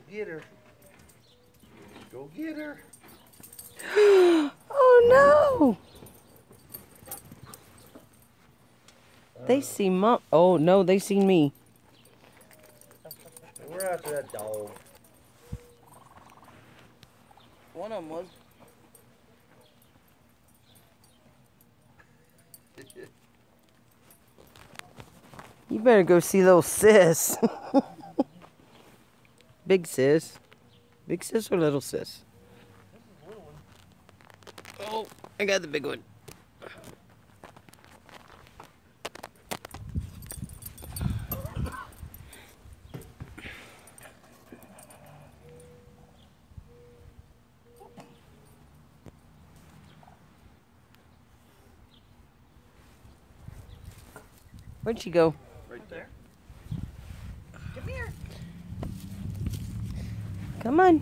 get her. Go get her. Oh no! They see Mom. Oh no, they seen me. We're after that dog. One of them was. You better go see little sis. Big sis. Big sis or little sis? Oh, I got the big one. Where'd she go? Right there. Come here. Come on.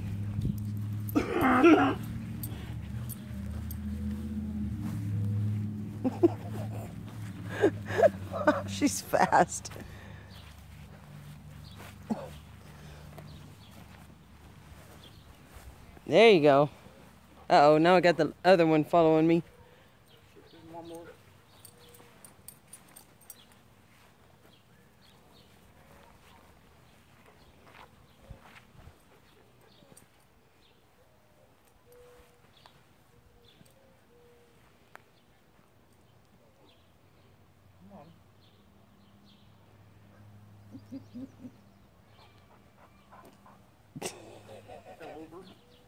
She's fast. There you go. Uh-oh, now I got the other one following me. One more. Come on. Fell over.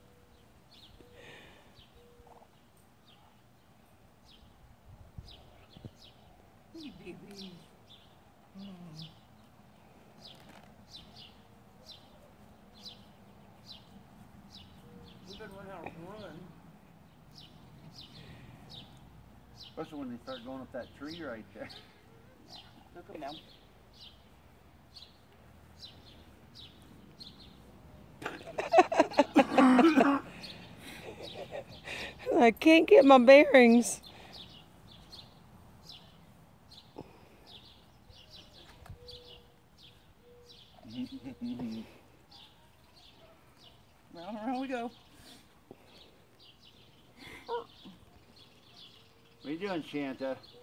Hey, baby. We better learn how to run. Especially when they start going up that tree right there. They'll come down. I can't get my bearings. Round and round we go. What are you doing, Shanta?